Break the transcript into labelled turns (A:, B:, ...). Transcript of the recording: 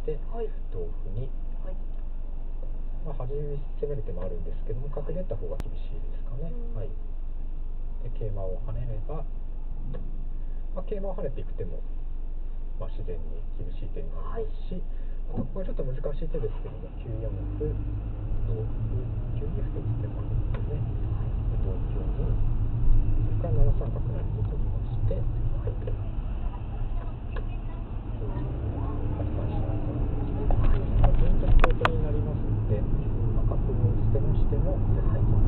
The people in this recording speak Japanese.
A: 、
B: はい、
A: 同歩に、
B: はい、
A: まあ、端攻める手もあるんですけども、角出た方が厳しいですかね。はい、で桂馬を跳ねれば、まあ、桂馬を跳ねていく手も、まあ、自然に厳しい手になりますし、あとここはちょっと難しい手ですけども、9四歩、同歩、9二歩と打つ手もあるんですね。同香に、それから7三角成と取りまして、はい、8三飛車となりまして、銀と香取りになりますので、まあ、角を捨てましても、はい、